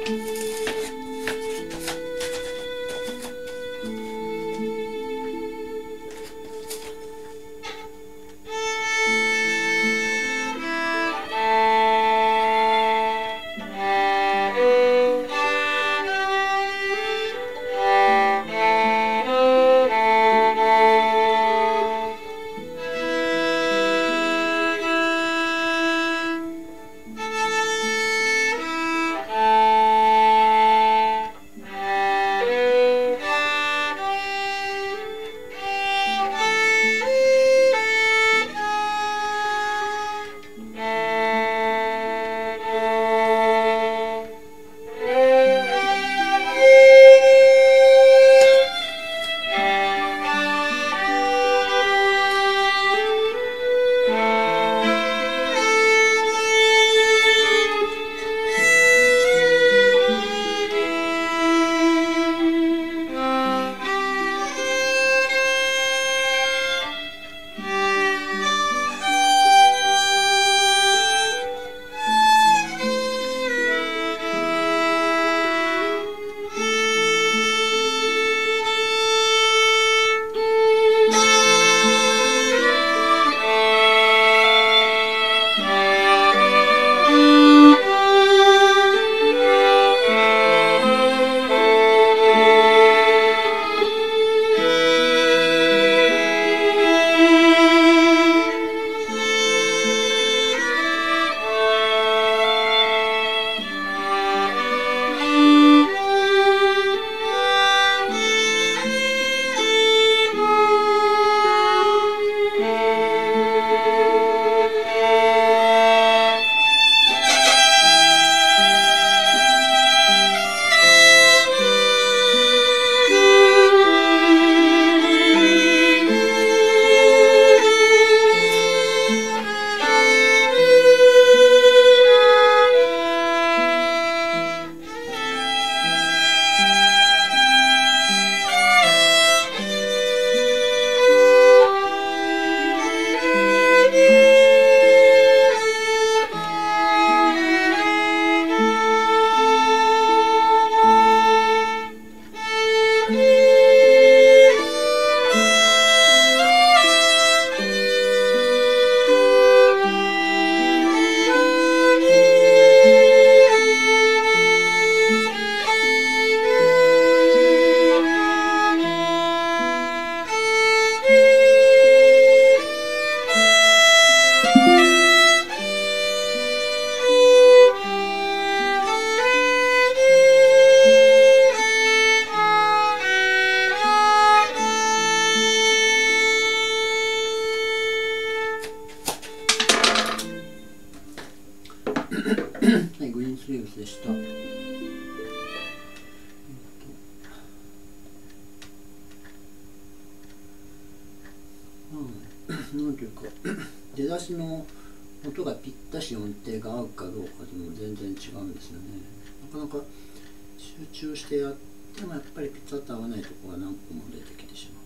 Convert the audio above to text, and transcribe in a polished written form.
はい、グリーンスリーブスでした。なんていうか出だしの音がぴったし音程が合うかどうかでも全然違うんですよね。なかなか集中してやってもやっぱりピタッと合わないところが何個も出てきてしまう。